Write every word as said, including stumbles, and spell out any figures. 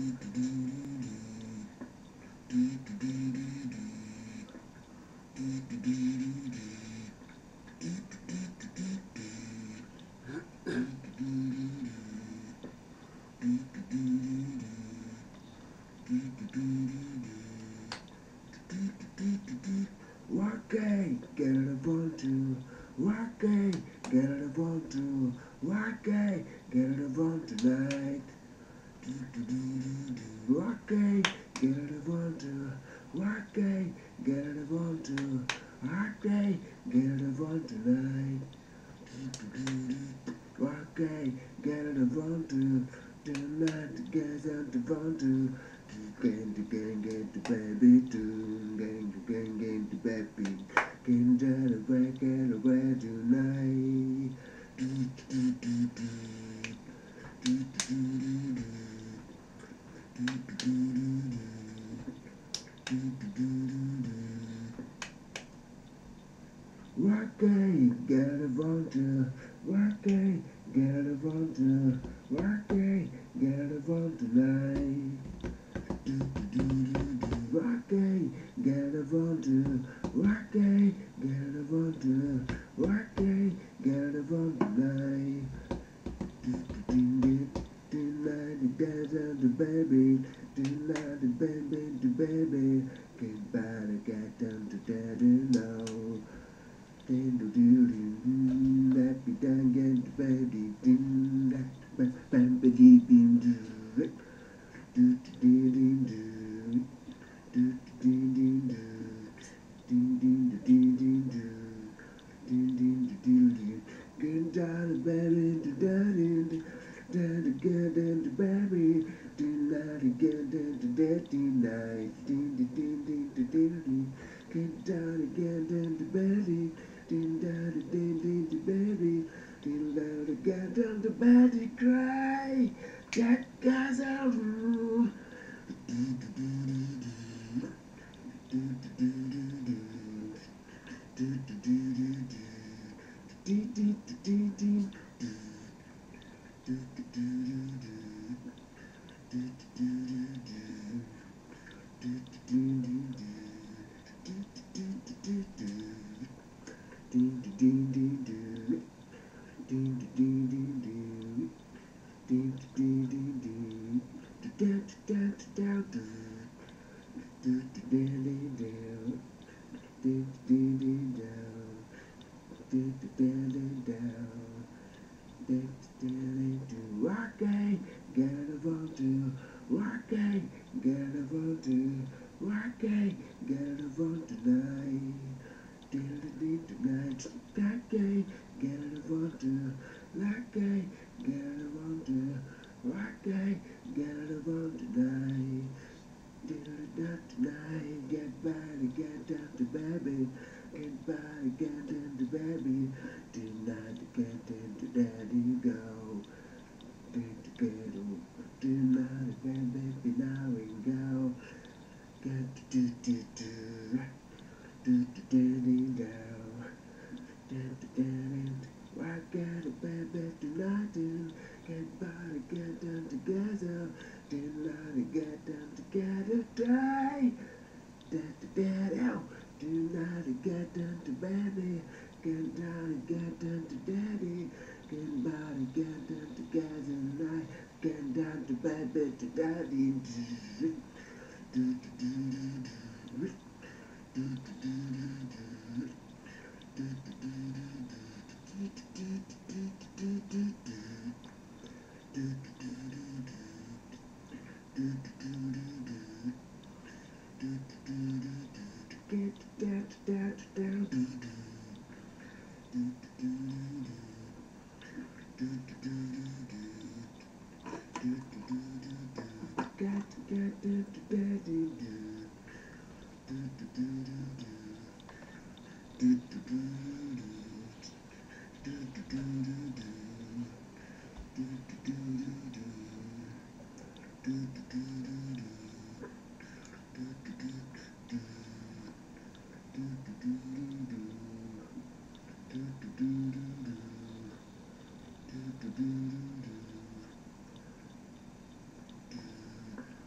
Wackay, get it want to. Wackay, get it want to. Wackay, get it want tonight. Wackay, get it want to. Wackay, get it want to. Wackay, get it want tonight. Wackay, get it want to. Tonight, the guys out the want to. Gang to gang, get the baby too. Gang to gang, get the baby. Get out of way, get away tonight. Wackay, get a volunteer. Wackay, get a volunteer. Wackay, get a volunteer. Wackay, get a volunteer. Wackay, get a volunteer. Wackay, get a volunteer. Tonight the guys and the baby. Tonight the baby, the baby. Can't buy the guy down to daddy now. Do do do do, let me down get the baby. Do that, bam bam ba dee bim do. Do do do do do, do do do do, do do do do do, do do do do. Get down the baby, do daddy, daddy get down the baby. Tonight get down to daddy night. Do do do do do do. Get down again, down the baby. Ding down the ding ding the baby. Ding down the get down the baby cry. That guy's out. Wackay, get a volunteer. Wackay, get a volunteer. Wackay, get a volunteer. Diddle tonight. Wackay, get a volunteer. Wackay, get a volunteer. Wackay, get a volunteer. Diddle tonight. Get by to get down to baby. Get by to get into baby. Tonight to get into daddy go. Get together. Tonight to get baby now we go. Get to do do do. Do do daddy go. Do do daddy. Why get a baby tonight do? Get by to get down together. Tonight to get down together. Die. Daddy daddy. Tonight to get down to baby. Get down to get down to daddy. Get by to get down together tonight. Get down to baby to daddy. Do do do do do. Do do do do do. Do do do do do. Do do do do do. Do do do do do. Do do do do do. Do do do do do. Get that that down. Do do. Do do do do. Do do do do. Do do do do. Got to get that that do. Do do do do. Do do do do. Do do do do. Do do do do. Do do do do. Do do do do. Do do do do. Do do do do. Do do do do.